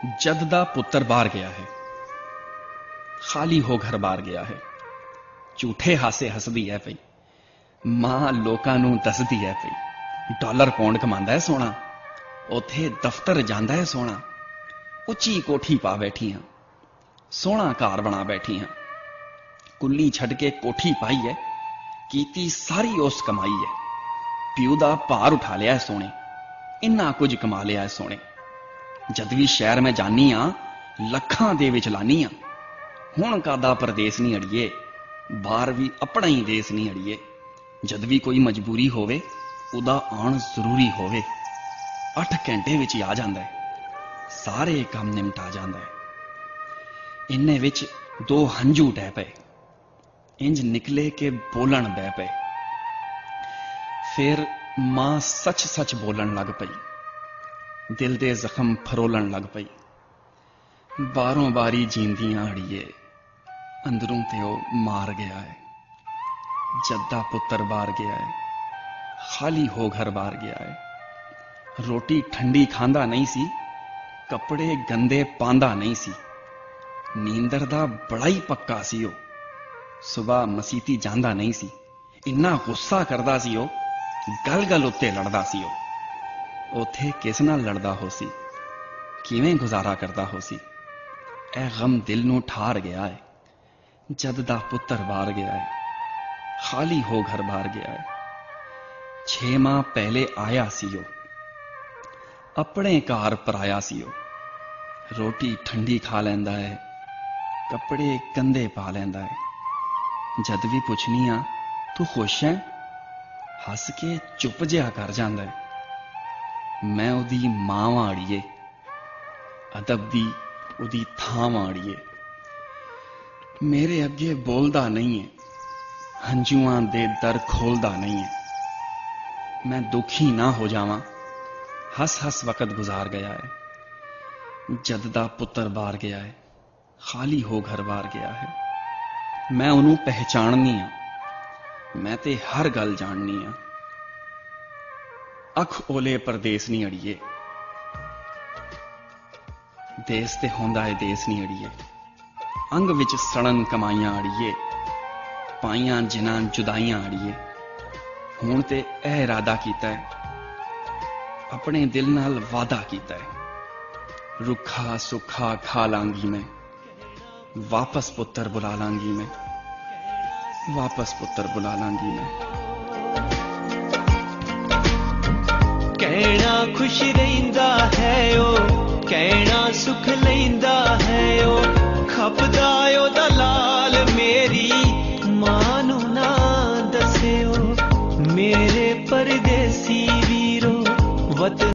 जद दा पुत्तर बाहर गया है, खाली हो घर बाहर गया है। झूठे हासे हसदी है पई, मां लोकां नूं दसदी है पई। डॉलर पौंड कमांदा है सोना, उथे दफ्तर जांदा है सोना। उच्ची कोठी पा बैठी हां, सोहना घर बना बैठी हां। कुल्ली छड़ के कोठी पाई है, कीती सारी उस कमाई है। प्यू दा भार उठा लिया है सोने, इन्ना कुछ कमा लिया है सोने। जद भी शहर में जानी आ, लखां दे विच लानी आ। हुण कादा परदेस नहीं अड़िए, बाहर भी अपना ही देश नहीं अड़िए। जद भी कोई मजबूरी होवे, उदा आण जरूरी होवे। 8 घंटे विच ही आ जांदा है, सारे काम निमटा जांदा है। इन्ने विच 2 हंझू डै पे, इंज निकले के बोलन बह पे। फिर मां सच सच बोलन लग पई, दिल दे जख्म फरोलन लग पई। बारों बारी जींदियां अड़िए, अंदरों ते ओ मार गया है। जद्दा पुत्तर बाहर गया है, खाली हो घर बाहर गया है। रोटी ठंडी खांदा नहीं सी, कपड़े गंदे पांदा नहीं सी। नींदर दा बड़ा ही पक्का सी ओ, सुबह मसीती जांदा नहीं सी। इन्ना गुस्सा करदा सी ओ, गल गल उत्ते लड़दा सी ओ। उथे किस नाल लड़दा हो सी, किवें गुजारा करदा हो सी। ऐ गम दिल नूं ठार गया है। जद दा पुत्तर बाहर गया है, खाली हो घर बाहर गया है। 6 माह पहले आया सी ओ, अपने घर पराया सी ओ। रोटी ठंडी खा लैंदा है, कपड़े गंदे पा लैंदा है। जद भी पुछनी आ, तू खुश है, हस के चुप जिहा कर जांदा है। मैं उदी मां वां अड़िए, अदब दी उदी थां वां अड़िए। मेरे अगे बोलदा नहीं है, हंझुआं दे दर खोलदा नहीं है। मैं दुखी ना हो जावां, हस हस वक्त गुजार गया है। जद दा पुत्तर बाहर गया है, खाली हो घर बाहर गया है। मैं उन्हों पहचाननी आ, मैं ते हर गल जाननी आ। अख ओले परदेस नहीं अड़िए, देस ते होंदा है देस नहीं अड़िए। अंग विच सड़न कमाइयां अड़िए, पाइयां जिन्हां जुदाइयां अड़िए। हुण ते ए इरादा कीता है, अपने दिल नाल वादा कीता है। रुखा सुखा खा लांगी मैं, वापस पुत्तर बुला लांगी मैं, वापस पुत्तर बुला लांगी मैं। कहना खुश रहिंदा है ओ, कहना सुख लैंदा है ओ। खपदा ओदा लाल मेरी मां नूं ना दस्सिओ। मेरे परदेसी वीरो वतन